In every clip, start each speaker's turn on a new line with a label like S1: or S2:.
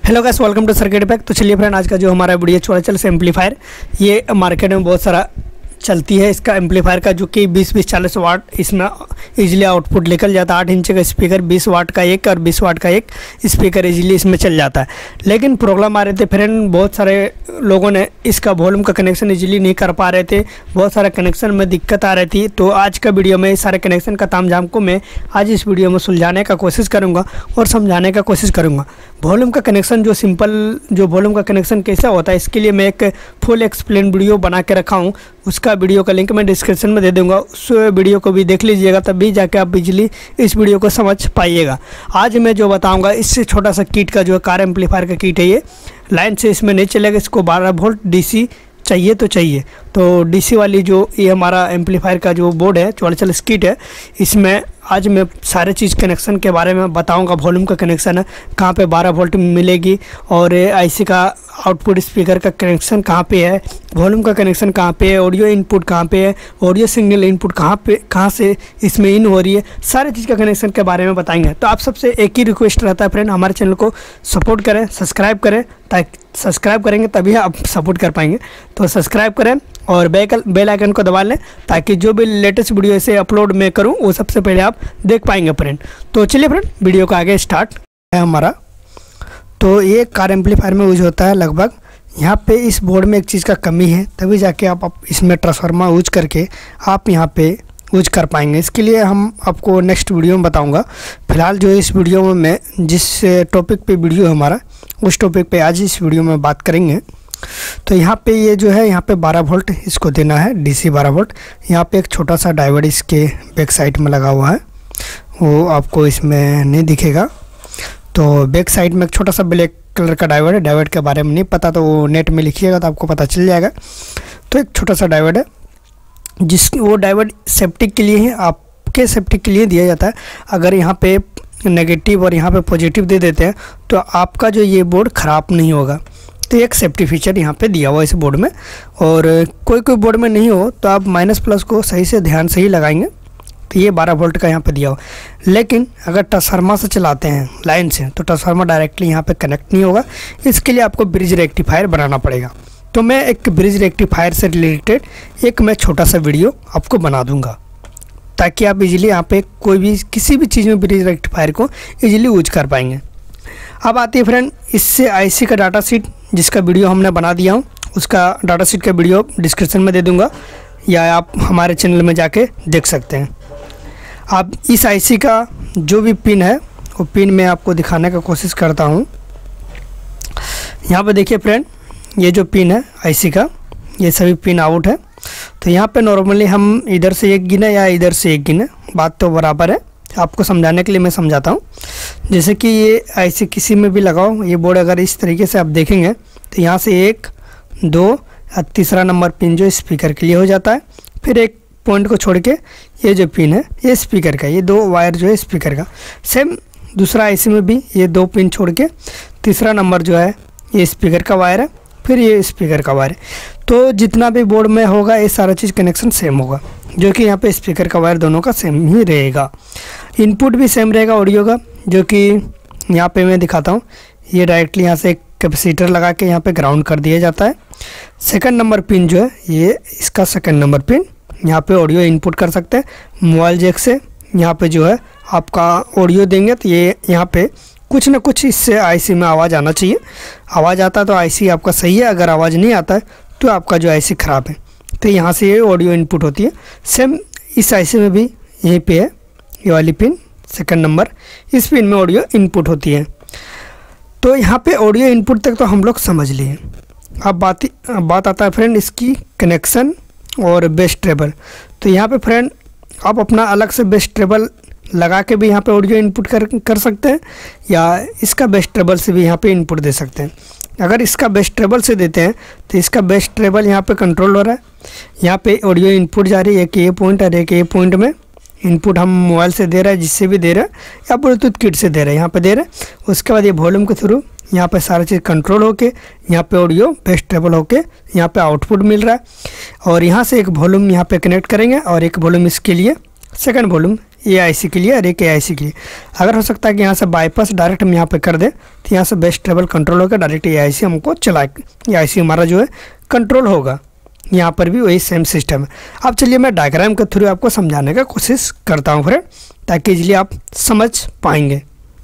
S1: Hello guys, welcome to circuit pack. तो चलिए friend, आज का जो हमारा वीडियो चौड़ाचल एम्पलीफायर, ये मार्केट में बहुत सारा चलती है। इसका एम्पलीफायर का जो कि 20-40 वाट इसमें इजीली आउटपुट निकल जाता है। 8 इंच का स्पीकर, 20 वाट का एक और 20 वाट का एक स्पीकर इजीली इसमें चल जाता है। लेकिन प्रॉब्लम आ रहे थे फ्रेंड, बहुत सारे लोगों ने इसका वॉल्यूम का कनेक्शन इजीली नहीं कर पा रहे थे, बहुत सारा कनेक्शन में दिक्कत आ रही थी। तो आज का वीडियो में इस सारे कनेक्शन का तामझाम को मैं आज इस वीडियो में सुलझाने का कोशिश करूँगा और समझाने का कोशिश करूँगा। वॉल्यूम का कनेक्शन जो सिंपल जो वॉल्यूम का कनेक्शन कैसा होता है, इसके लिए मैं एक फुल एक्सप्लेन वीडियो बना के रखा हूँ। उसका वीडियो का लिंक मैं डिस्क्रिप्शन में दे दूंगा, उस वीडियो को भी देख लीजिएगा, तभी जाके आप इजीली इस वीडियो को समझ पाइएगा। आज मैं जो बताऊंगा, इससे छोटा सा किट का जो कार एम्पलीफायर का किट है, ये लाइन से इसमें नहीं चलेगा। इसको 12 वोल्ट डीसी चाहिए तो चाहिए। तो डीसी वाली जो ये हमारा एम्पलीफायर का जो बोर्ड है, चौड़ाचल किट है, इसमें आज मैं सारे चीज़ कनेक्शन के बारे में बताऊंगा। वॉल्यूम का कनेक्शन है, कहाँ पे 12 वोल्ट मिलेगी, और आईसी का आउटपुट स्पीकर का कनेक्शन कहाँ पे है, वॉल्यूम का कनेक्शन कहाँ पे है, ऑडियो इनपुट कहाँ पे है, ऑडियो सिग्नल इनपुट कहाँ से इसमें इन हो रही है, सारे चीज़ का कनेक्शन के बारे में बताएंगे। तो आप सबसे एक ही रिक्वेस्ट रहता है फ्रेंड, हमारे चैनल को सपोर्ट करें, सब्सक्राइब करें, ताकि सब्सक्राइब करेंगे तभी आप सपोर्ट कर पाएंगे। तो सब्सक्राइब करें और बेल आइकन को दबा लें, ताकि जो भी लेटेस्ट वीडियो ऐसे अपलोड मैं करूं वो सबसे पहले आप देख पाएंगे फ्रेंड। तो चलिए फ्रेंड, वीडियो को आगे स्टार्ट है हमारा। तो ये कार एम्पलीफायर में यूज होता है लगभग। यहाँ पे इस बोर्ड में एक चीज़ का कमी है, तभी जाके आप इसमें ट्रांसफार्मर यूज करके आप यहाँ पे यूज कर पाएंगे। इसके लिए हम आपको नेक्स्ट वीडियो में बताऊंगा। फिलहाल जो इस वीडियो में मैं जिस टॉपिक पे वीडियो है हमारा, उस टॉपिक पे आज इस वीडियो में बात करेंगे। तो यहाँ पे ये जो है, यहाँ पे 12 वोल्ट इसको देना है, डीसी 12 वोल्ट। यहाँ पे एक छोटा सा डायोड इसके बैक साइड में लगा हुआ है, वो आपको इसमें नहीं दिखेगा। तो बैक साइड में एक छोटा सा ब्लैक कलर का डायोड है। डायोड के बारे में नहीं पता तो वो नेट में लिखिएगा तो आपको पता चल जाएगा। तो एक छोटा सा डायोड है, वो डायोड सेफ्टी के लिए है, आपके सेफ्टी के लिए दिया जाता है। अगर यहाँ पे नेगेटिव और यहाँ पे पॉजिटिव दे देते हैं तो आपका जो ये बोर्ड ख़राब नहीं होगा। तो एक सेफ्टी फीचर यहाँ पे दिया हुआ है इस बोर्ड में। और कोई बोर्ड में नहीं हो तो आप माइनस प्लस को सही से ध्यान से ही लगाएंगे। तो ये 12 वोल्ट का यहाँ पे दिया हुआ। लेकिन अगर ट्रांसफार्मर से चलाते हैं लाइन से, तो ट्रांसफार्मर डायरेक्टली यहाँ पे कनेक्ट नहीं होगा। इसके लिए आपको ब्रिज रेक्टिफायर बनाना पड़ेगा। तो मैं एक ब्रिज रेक्टिफायर से रिलेटेड एक मैं छोटा सा वीडियो आपको बना दूंगा, ताकि आप इजीली यहाँ पे कोई भी किसी भी चीज़ में ब्रिज रेक्टिफायर को इजीली यूज कर पाएंगे। अब आती है फ्रेंड, इससे आईसी का डाटा शीट जिसका वीडियो हमने बना दिया हूँ, उसका डाटा शीट का वीडियो डिस्क्रिप्शन में दे दूंगा, या आप हमारे चैनल में जाके देख सकते हैं। आप इस आईसी का जो भी पिन है, वो पिन मैं आपको दिखाने का कोशिश करता हूँ। यहाँ पे देखिए फ्रेंड, ये जो पिन है आईसी का, ये सभी पिन आउट है। तो यहाँ पे नॉर्मली हम इधर से एक गिने या इधर से एक गिने, बात तो बराबर है। आपको समझाने के लिए मैं समझाता हूँ। जैसे कि ये ऐसे किसी में भी लगाओ, ये बोर्ड अगर इस तरीके से आप देखेंगे तो यहाँ से 1, 2 और तीसरा नंबर पिन जो स्पीकर के लिए हो जाता है। फिर एक पॉइंट को छोड़ के ये जो पिन है ये स्पीकर का, ये 2 वायर जो है स्पीकर का। सेम दूसरा आईसी में भी ये 2 पिन छोड़ के तीसरा नंबर जो है ये स्पीकर का वायर है, फिर ये स्पीकर का वायर है। तो जितना भी बोर्ड में होगा ये सारा चीज़ कनेक्शन सेम होगा, जो कि यहाँ पे स्पीकर का वायर दोनों का सेम ही रहेगा। इनपुट भी सेम रहेगा ऑडियो का, जो कि यहाँ पे मैं दिखाता हूँ। ये डायरेक्टली यहाँ से एक कैपेसिटर लगा के यहाँ पे ग्राउंड कर दिया जाता है। सेकंड नंबर पिन जो है, ये इसका सेकंड नंबर पिन, यहाँ पे ऑडियो इनपुट कर सकते हैं मोबाइल जैक से। यहाँ पे जो है आपका ऑडियो देंगे तो ये यहाँ पे कुछ ना कुछ इससे आईसी में आवाज़ आना चाहिए। आवाज़ आता है तो आईसी आपका सही है, अगर आवाज़ नहीं आता है तो आपका जो आईसी ख़राब है। तो यहाँ से ये ऑडियो इनपुट होती है। सेम इस आईसी में भी यहीं पे है ये वाली पिन, सेकंड नंबर, इस पिन में ऑडियो इनपुट होती है। तो यहाँ पे ऑडियो इनपुट तक तो हम लोग समझ लिए। अब बात आता है फ्रेंड इसकी कनेक्शन और बेस ट्रेबल। तो यहाँ पे फ्रेंड आप अपना अलग से बेस ट्रेबल लगा के भी यहाँ पे ऑडियो इनपुट कर सकते हैं, या इसका बेस ट्रेबल से भी यहाँ पे इनपुट दे सकते हैं। अगर इसका बेस ट्रेबल से देते हैं तो इसका बेस ट्रेबल यहाँ पे कंट्रोल हो रहा है। यहाँ पे ऑडियो इनपुट जा रही है, एक ये पॉइंट और एक ये पॉइंट में इनपुट हम मोबाइल से दे रहा है, जिससे भी दे रहा है, या ब्लूटूथ किट से दे रहा है, यहाँ पे दे रहा है। उसके बाद ये वॉल्यूम के थ्रू यहाँ पे सारा चीज़ कंट्रोल होके यहाँ पे ऑडियो बेस ट्रेबल होके यहाँ पे आउटपुट मिल रहा है। और यहाँ से एक वॉल्यूम यहाँ पे कनेक्ट करेंगे और एक वॉल्यूम इसके लिए सेकंड वॉल्यूम AIC के लिए और एक AIC के लिए। अगर हो सकता है कि यहाँ से बाईपास डायरेक्ट हम यहाँ पे कर दें तो यहाँ से बेस ट्रेवल कंट्रोल होकर डायरेक्ट AIC हमको चला, AIC हमारा जो है कंट्रोल होगा। यहाँ पर भी वही सेम सिस्टम है। अब चलिए मैं डायग्राम के थ्रू आपको समझाने का कोशिश करता हूँ फ्रेंड, ताकि इजीली आप समझ पाएंगे।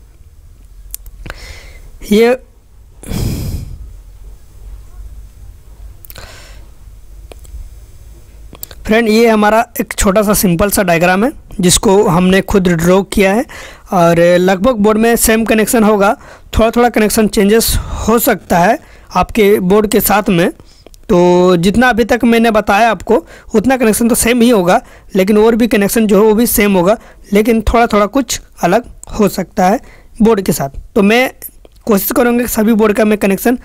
S1: ये फ्रेंड ये हमारा एक छोटा सा सिंपल सा डायग्राम है जिसको हमने खुद ड्रॉ किया है और लगभग बोर्ड में सेम कनेक्शन होगा। थोड़ा थोड़ा कनेक्शन चेंजेस हो सकता है आपके बोर्ड के साथ में, तो जितना अभी तक मैंने बताया आपको उतना कनेक्शन तो सेम ही होगा, लेकिन और भी कनेक्शन जो है वो भी सेम होगा, लेकिन थोड़ा थोड़ा कुछ अलग हो सकता है बोर्ड के साथ। तो मैं कोशिश करूँगा कि सभी बोर्ड का मैं कनेक्शन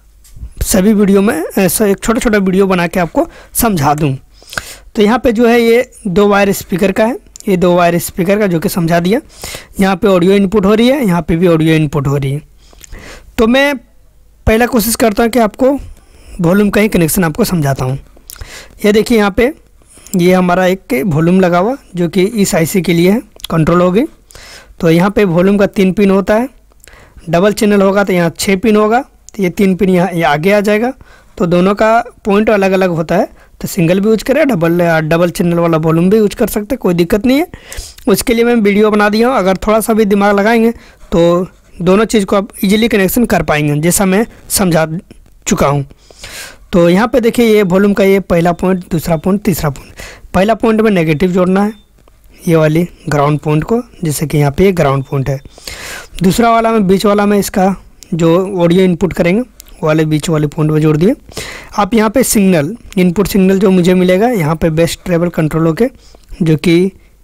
S1: सभी वीडियो में एक छोटा छोटा वीडियो बना के आपको समझा दूँ। तो यहाँ पे जो है ये 2 वायर स्पीकर का है, ये 2 वायर स्पीकर का जो कि समझा दिया। यहाँ पे ऑडियो इनपुट हो रही है, यहाँ पे भी ऑडियो इनपुट हो रही है। तो मैं पहला कोशिश करता हूँ कि आपको वॉल्यूम का ही कनेक्शन आपको समझाता हूँ। ये देखिए यहाँ पे ये हमारा एक वॉल्यूम लगा हुआ जो कि इस IC के लिए है, कंट्रोल हो गई। तो यहाँ पे वॉल्यूम का 3 पिन होता है, डबल चैनल होगा तो यहाँ 6 पिन होगा, तो ये 3 पिन यहाँ आगे आ जाएगा। तो दोनों का पॉइंट अलग अलग होता है, तो सिंगल भी यूज करें, डबल चैनल वाला वॉल्यूम भी यूज कर सकते हैं, कोई दिक्कत नहीं है। उसके लिए मैं वीडियो बना दिया हूँ, अगर थोड़ा सा भी दिमाग लगाएंगे तो दोनों चीज़ को आप इजीली कनेक्शन कर पाएंगे, जैसा मैं समझा चुका हूँ। तो यहाँ पे देखिए ये वॉल्यूम का ये पहला पॉइंट, दूसरा पॉइंट, तीसरा पॉइंट। पहला पॉइंट में नेगेटिव जोड़ना है ये वाली ग्राउंड पॉइंट को, जैसे कि यहाँ पे ये ग्राउंड पॉइंट है। दूसरा वाला में बीच वाला में इसका जो ऑडियो इनपुट करेंगे वाले बीच वाले पॉइंट में जोड़ दिए। आप यहाँ पे सिग्नल इनपुट सिग्नल जो मुझे मिलेगा यहाँ पे बेस ट्रेवल कंट्रोल होके, जो कि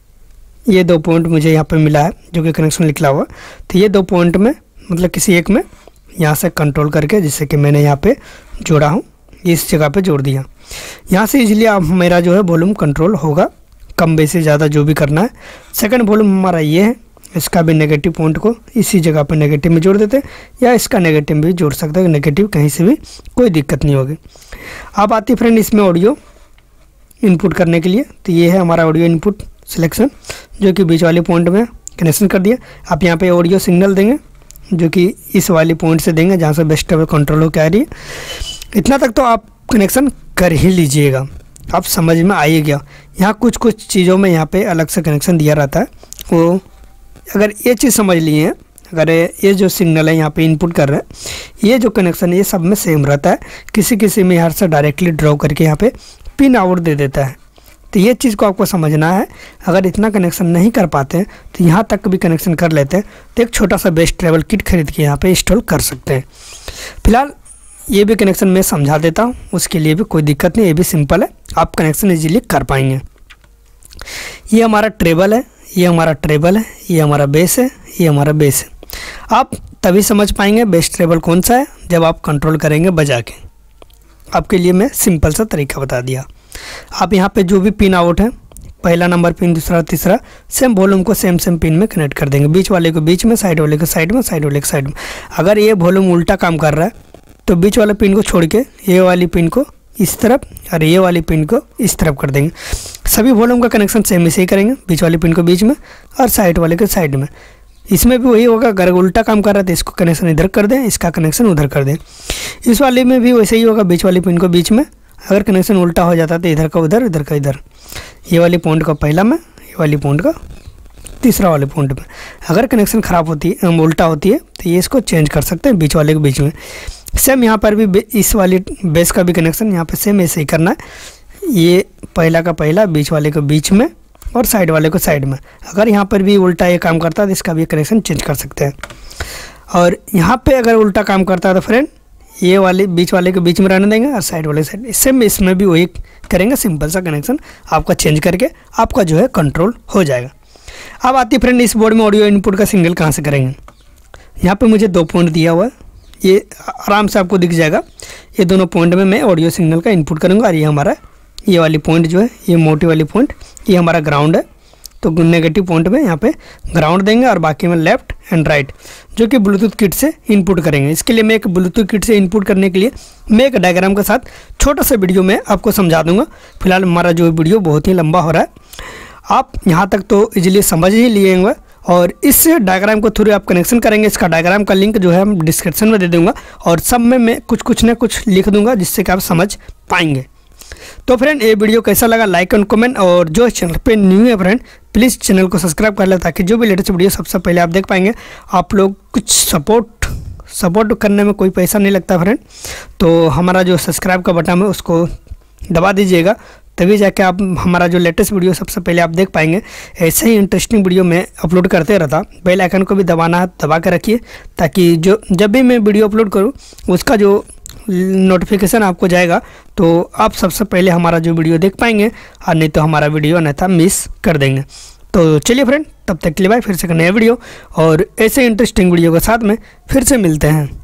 S1: ये 2 पॉइंट मुझे यहाँ पे मिला है जो कि कनेक्शन निकला हुआ। तो ये 2 पॉइंट में मतलब किसी एक में यहाँ से कंट्रोल करके, जिससे कि मैंने यहाँ पे जोड़ा हूँ, इस जगह पे जोड़ दिया। यहाँ से इजीली आप मेरा जो है वॉल्यूम कंट्रोल होगा, कम बेसी ज़्यादा जो भी करना है। सेकंड वॉल्यूम हमारा ये है, इसका भी नेगेटिव पॉइंट को इसी जगह पे नेगेटिव में जोड़ देते हैं, या इसका नेगेटिव भी जोड़ सकते हैं, नेगेटिव कहीं से भी कोई दिक्कत नहीं होगी। अब आती फ्रेंड इसमें ऑडियो इनपुट करने के लिए। तो ये है हमारा ऑडियो इनपुट सिलेक्शन जो कि बीच वाले पॉइंट में कनेक्शन कर दिया। आप यहाँ पे ऑडियो सिग्नल देंगे जो कि इस वाली पॉइंट से देंगे जहाँ से बेस ट्रेवल कंट्रोल होकर आ रही है। इतना तक तो आप कनेक्शन कर ही लीजिएगा, आप समझ में आइएगा। यहाँ कुछ कुछ चीज़ों में यहाँ पे अलग से कनेक्शन दिया रहता है, वो अगर ये चीज़ समझ लिए हैं, अगर ये जो सिग्नल है यहाँ पे इनपुट कर रहा है, ये जो कनेक्शन है ये सब में सेम रहता है। किसी किसी में यहाँ से डायरेक्टली ड्रॉ करके यहाँ पे पिन आउट दे देता है। तो ये चीज़ को आपको समझना है। अगर इतना कनेक्शन नहीं कर पाते हैं तो यहाँ तक भी कनेक्शन कर लेते हैं तो एक छोटा सा बेस ट्रेवल किट खरीद के यहाँ पे इंस्टॉल कर सकते हैं। फिलहाल ये भी कनेक्शन मैं समझा देता हूँ, उसके लिए भी कोई दिक्कत नहीं, ये भी सिंपल है, आप कनेक्शन इजीली कर पाएंगे। ये हमारा ट्रेबल है, ये हमारा ट्रेबल है, ये हमारा बेस है, ये हमारा बेस है। आप तभी समझ पाएंगे बेस ट्रेबल कौन सा है जब आप कंट्रोल करेंगे बजा के। आपके लिए मैं सिंपल सा तरीका बता दिया। आप यहाँ पे जो भी पिन आउट है, पहला नंबर पिन, दूसरा, तीसरा, सेम वॉल्यूम को सेम पिन में कनेक्ट कर देंगे। बीच वाले को बीच में, साइड वाले को साइड में, साइड वाले को साइड में। अगर ये वॉल्यूम उल्टा काम कर रहा है तो बीच वाले पिन को छोड़ के ये वाली पिन को इस तरफ और ये वाली पिन को इस तरफ कर देंगे। सभी वॉल्यूम का कनेक्शन सेम इसे ही करेंगे, बीच वाले पिन को बीच में और साइड वाले को साइड में। इसमें भी वही होगा, अगर उल्टा काम कर रहा है तो इसको कनेक्शन इधर कर दें, इसका कनेक्शन उधर कर दें। इस वाले में भी वैसे ही होगा, बीच वाली पिन को बीच में, अगर कनेक्शन उल्टा हो जाता है तो इधर का उधर, इधर का इधर। ये वाली पॉइंट का पहला में, ये वाली पॉइंट का तीसरा वाले पॉइंट में। अगर कनेक्शन ख़राब होती है, उल्टा होती है, तो ये इसको चेंज कर सकते हैं बीच वाले के बीच में। सेम यहाँ पर भी इस वाली बेस का भी कनेक्शन यहाँ पे सेम ऐसे ही करना है। ये पहला का पहला, बीच वाले को बीच में और साइड वाले को साइड में। अगर यहाँ पर भी उल्टा ये काम करता है तो इसका भी कनेक्शन चेंज कर सकते हैं। और यहाँ पे अगर उल्टा काम करता है तो फ्रेंड ये वाले बीच वाले के बीच में रहने देंगे और साइड वाले साइड। सेम इसमें भी वही करेंगे, सिंपल सा कनेक्शन आपका चेंज करके आपका जो है कंट्रोल हो जाएगा। अब आती फ्रेंड इस बोर्ड में ऑडियो इनपुट का सिग्नल कहाँ से करेंगे। यहाँ पे मुझे 2 पॉइंट दिया हुआ है, ये आराम से आपको दिख जाएगा। ये दोनों पॉइंट में मैं ऑडियो सिग्नल का इनपुट करूँगा और ये हमारा ये वाली पॉइंट जो है, ये मोटी वाली पॉइंट, ये हमारा ग्राउंड है। तो नेगेटिव पॉइंट में यहाँ पे ग्राउंड देंगे और बाकी में लेफ्ट एंड राइट जो कि ब्लूटूथ किट से इनपुट करेंगे। इसके लिए मैं एक ब्लूटूथ किट से इनपुट करने के लिए मैं एक डायग्राम के साथ छोटा सा वीडियो में आपको समझा दूंगा। फिलहाल हमारा जो वीडियो बहुत ही लंबा हो रहा है। आप यहाँ तक तो इजीली समझ ही लिए होंगे। और इस डायग्राम को थ्रू आप कनेक्शन करेंगे। इसका डायग्राम का लिंक जो है हम डिस्क्रिप्शन में दे दूंगा और सब में मैं कुछ ना कुछ लिख दूंगा जिससे कि आप समझ पाएंगे। तो फ्रेंड ये वीडियो कैसा लगा लाइक एंड कमेंट, और जो चैनल पे न्यू है फ्रेंड प्लीज़ चैनल को सब्सक्राइब कर ले ताकि जो भी लेटेस्ट वीडियो सबसे पहले आप देख पाएंगे। आप लोग कुछ सपोर्ट करने में कोई पैसा नहीं लगता फ्रेंड, तो हमारा जो सब्सक्राइब का बटन है उसको दबा दीजिएगा, तभी जाके आप हमारा जो लेटेस्ट वीडियो सबसे पहले आप देख पाएंगे। ऐसे ही इंटरेस्टिंग वीडियो मैं अपलोड करते रहता। बेल आइकन को भी दबा कर रखिए ताकि जब भी मैं वीडियो अपलोड करूं उसका जो नोटिफिकेशन आपको जाएगा तो आप सबसे पहले हमारा जो वीडियो देख पाएंगे, और नहीं तो हमारा वीडियो अन्यथा मिस कर देंगे। तो चलिए फ्रेंड, तब तक के लिए बाय, फिर से एक नया वीडियो और ऐसे इंटरेस्टिंग वीडियो के साथ में फिर से मिलते हैं।